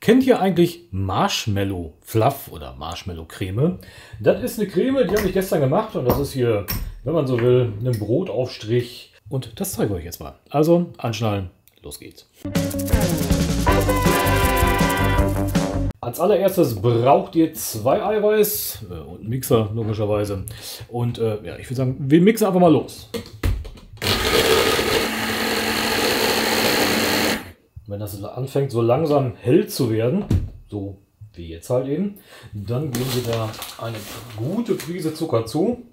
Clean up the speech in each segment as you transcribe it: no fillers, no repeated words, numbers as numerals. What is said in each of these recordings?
Kennt ihr eigentlich Marshmallow Fluff oder Marshmallow Creme? Das ist eine Creme, die habe ich gestern gemacht und das ist hier, wenn man so will, ein Brotaufstrich. Und das zeige ich euch jetzt mal. Also anschnallen, los geht's. Als allererstes braucht ihr 2 Eiweiß und einen Mixer logischerweise. Und ja, ich würde sagen, wir mixen einfach mal los. Wenn das anfängt so langsam hell zu werden, so wie jetzt halt eben, dann geben wir da eine gute Prise Zucker zu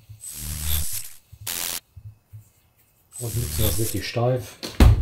und mixen das richtig steif.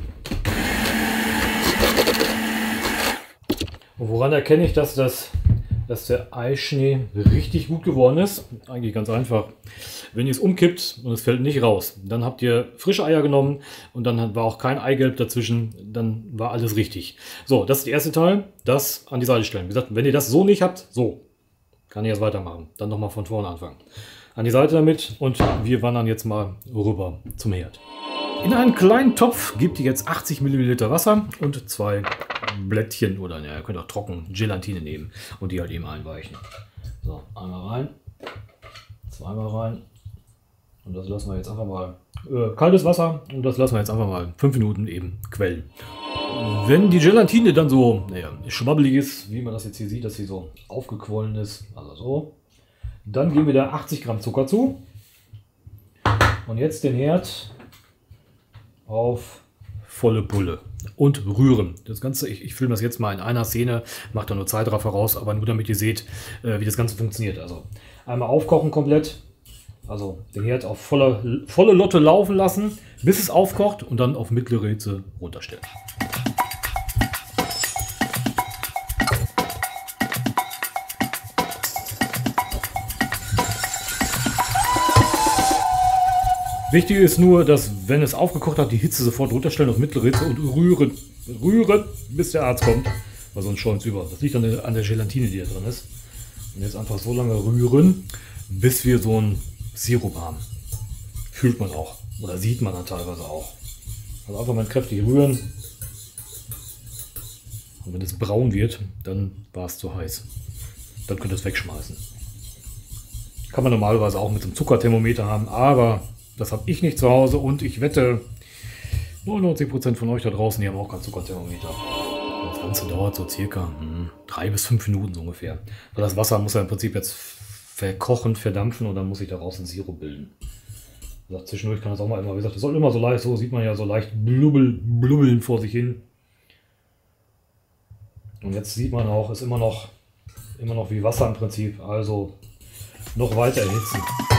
Und woran erkenne ich, dass der Eischnee richtig gut geworden ist? Eigentlich ganz einfach. Wenn ihr es umkippt und es fällt nicht raus, dann habt ihr frische Eier genommen und dann war auch kein Eigelb dazwischen, dann war alles richtig. So, das ist der erste Teil, das an die Seite stellen. Wie gesagt, wenn ihr das so nicht habt, so, kann ich jetzt weitermachen. Dann nochmal von vorne anfangen. An die Seite damit und wir wandern jetzt mal rüber zum Herd. In einen kleinen Topf gebt ihr jetzt 80 ml Wasser und 2 Blättchen oder ja, ihr könnt auch trocken Gelatine nehmen und die halt eben einweichen. So, einmal rein, zweimal rein und das lassen wir jetzt einfach mal kaltes Wasser und das lassen wir jetzt einfach mal 5 Minuten eben quellen. Wenn die Gelatine dann so schwabbelig ist, wie man das jetzt hier sieht, dass sie so aufgequollen ist, also so, dann geben wir da 80 Gramm Zucker zu und jetzt den Herd auf volle Pulle und rühren. Das Ganze, ich filme das jetzt mal in einer Szene, mache da nur Zeitraffer raus, aber nur damit ihr seht, wie das Ganze funktioniert. Also einmal aufkochen komplett, also den Herd auf volle Lotte laufen lassen, bis es aufkocht und dann auf mittlere Hitze runterstellen. Wichtig ist nur, dass wenn es aufgekocht hat, die Hitze sofort runterstellen auf mittlere Hitze und rühren, bis der Arzt kommt, weil sonst schäumt es über. Das liegt an der Gelatine, die da drin ist. Und jetzt einfach so lange rühren, bis wir so einen Sirup haben. Fühlt man auch oder sieht man dann teilweise auch. Also einfach mal kräftig rühren. Und wenn es braun wird, dann war es zu heiß. Dann könnt ihr es wegschmeißen. Kann man normalerweise auch mit einem Zuckerthermometer haben, aber das habe ich nicht zu Hause und ich wette, 99% von euch da draußen, die haben auch kein Zuckerthermometer. Das Ganze dauert so circa 3 bis 5 Minuten so ungefähr. Weil das Wasser muss ja im Prinzip jetzt verkochen, verdampfen und dann muss sich daraus ein Sirup bilden. Wie gesagt, zwischendurch kann das auch mal immer, wie gesagt, das soll immer so leicht, so sieht man ja so leicht blubbeln vor sich hin. Und jetzt sieht man auch, ist immer noch wie Wasser im Prinzip, also noch weiter erhitzen.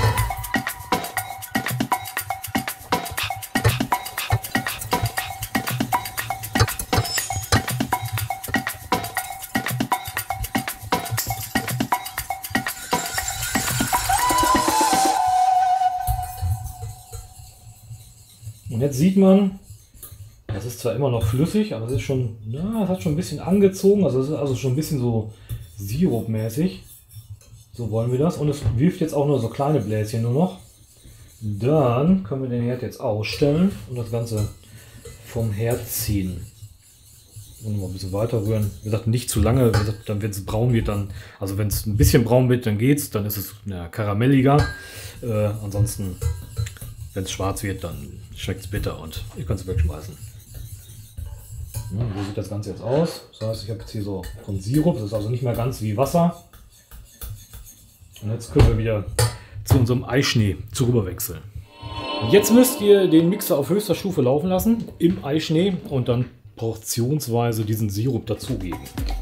Und jetzt sieht man, das ist zwar immer noch flüssig, aber es ist schon, es hat schon ein bisschen angezogen, also es ist also schon ein bisschen so sirupmäßig. So wollen wir das. Und es wirft jetzt auch nur so kleine Bläschen nur noch. Dann können wir den Herd jetzt ausstellen und das Ganze vom Herd ziehen. Und mal ein bisschen weiter rühren. Wie gesagt, nicht zu lange, wie gesagt, dann wenn es braun wird, dann, also wenn es ein bisschen braun wird, dann geht's, dann ist es karamelliger. Ansonsten, wenn es schwarz wird, dann schmeckt es bitter und ihr könnt es wegschmeißen. Ja, so sieht das Ganze jetzt aus. Das heißt, ich habe jetzt hier so einen Sirup, das ist also nicht mehr ganz wie Wasser. Und jetzt können wir wieder zu unserem Eischnee rüberwechseln. Jetzt müsst ihr den Mixer auf höchster Stufe laufen lassen im Eischnee und dann portionsweise diesen Sirup dazugeben.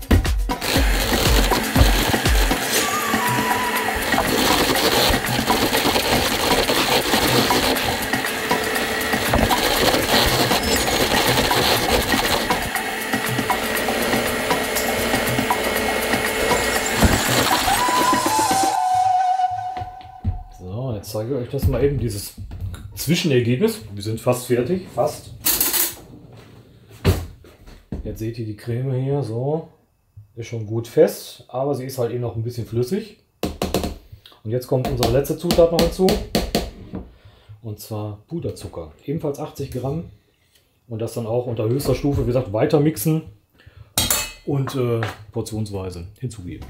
Jetzt zeige ich euch das mal eben, dieses Zwischenergebnis. Wir sind fast fertig, fast. Jetzt seht ihr die Creme hier, so. Ist schon gut fest, aber sie ist halt eben noch ein bisschen flüssig. Und jetzt kommt unsere letzte Zutat noch hinzu. Und zwar Puderzucker. Ebenfalls 80 Gramm. Und das dann auch unter höchster Stufe, wie gesagt, weiter mixen. und portionsweise hinzugeben.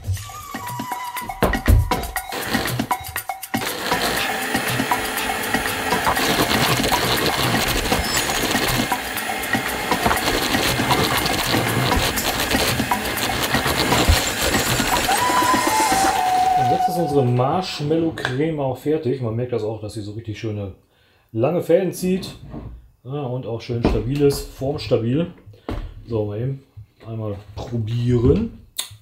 Ist unsere Marshmallow-Creme auch fertig. Man merkt das auch, dass sie so richtig schöne lange Fäden zieht, ja, und auch schön stabil ist, formstabil. So, mal eben einmal probieren.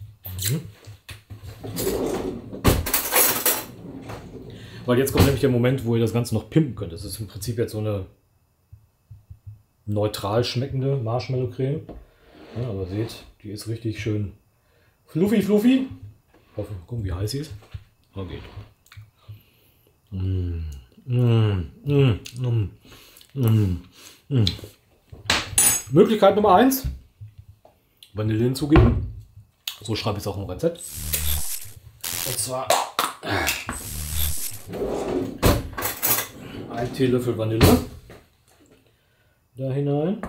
Weil jetzt kommt nämlich der Moment, wo ihr das Ganze noch pimpen könnt. Das ist im Prinzip jetzt so eine neutral schmeckende Marshmallow-Creme. Ja, aber seht, die ist richtig schön fluffy, fluffy. Hoffe, gucken, wie heiß sie ist. Oh, geht. Möglichkeit Nummer 1. Vanille hinzugeben. So schreibe ich es auch im Rezept. Und zwar ein Teelöffel Vanille da hinein.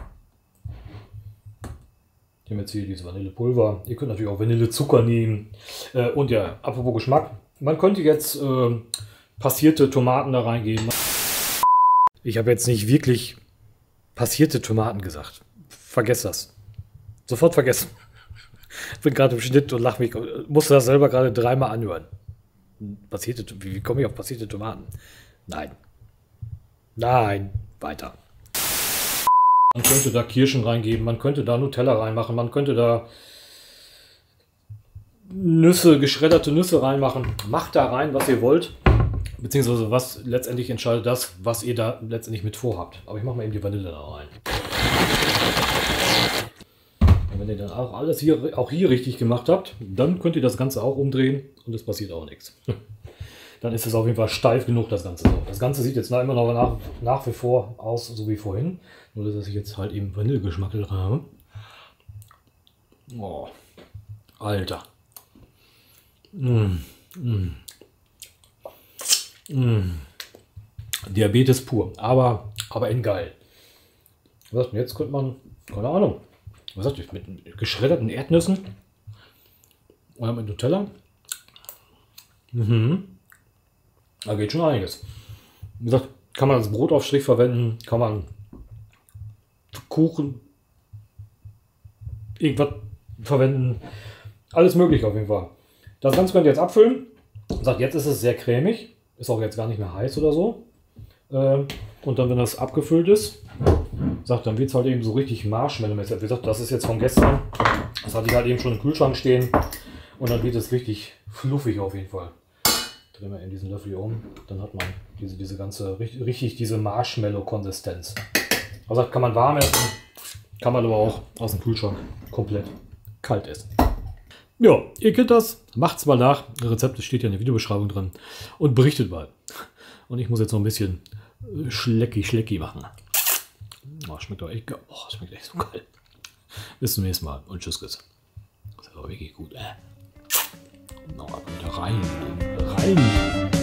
Ich habe jetzt hier dieses Vanillepulver. Ihr könnt natürlich auch Vanillezucker nehmen. Und ja, apropos Geschmack. Man könnte jetzt passierte Tomaten da reingeben. Ich habe jetzt nicht wirklich passierte Tomaten gesagt. Vergesst das. Sofort vergessen. Ich bin gerade im Schnitt und lache mich. Musste das selber gerade dreimal anhören. Wie komme ich auf passierte Tomaten? Nein. Nein. Weiter. Man könnte da Kirschen reingeben, man könnte da Nutella reinmachen, man könnte da Nüsse, geschredderte Nüsse reinmachen. Macht da rein, was ihr wollt. Beziehungsweise was letztendlich entscheidet das, was ihr da letztendlich mit vorhabt. Aber ich mache mal eben die Vanille da rein. Und wenn ihr dann auch alles hier richtig gemacht habt, dann könnt ihr das Ganze auch umdrehen und es passiert auch nichts. Dann ist es auf jeden Fall steif genug, das Ganze. Das Ganze sieht jetzt immer noch nach wie vor aus, so wie vorhin. Nur, dass ich jetzt halt eben Vanillegeschmack drin habe. Oh, Alter. Diabetes pur, aber in geil. Was sagt, jetzt könnte man, keine Ahnung, was sagt ihr, mit geschredderten Erdnüssen oder mit Nutella? Da geht schon einiges. Wie gesagt, kann man als Brotaufstrich verwenden, kann man Kuchen, irgendwas verwenden. Alles möglich auf jeden Fall. Das Ganze könnt ihr jetzt abfüllen. Sagt, jetzt ist es sehr cremig. Ist auch jetzt gar nicht mehr heiß oder so. Und dann, wenn das abgefüllt ist, sagt, dann wird es halt eben so richtig Marshmallow-mäßig. Wie gesagt, das ist jetzt von gestern. Das hatte ich halt eben schon im Kühlschrank stehen. Und dann wird es richtig fluffig auf jeden Fall. Drehen wir eben diesen Löffel hier um. Dann hat man diese ganze, richtig diese Marshmallow-Konsistenz. Also kann man warm essen, kann man aber auch aus dem Kühlschrank komplett kalt essen. Ja, ihr kennt das. Macht's mal nach. Rezept steht ja in der Videobeschreibung drin. Und berichtet mal. Und ich muss jetzt noch ein bisschen Schlecki machen. Oh, schmeckt doch echt geil. Oh, schmeckt echt so geil. Bis zum nächsten Mal und tschüss. Das ist aber wirklich gut. Noch ab und rein.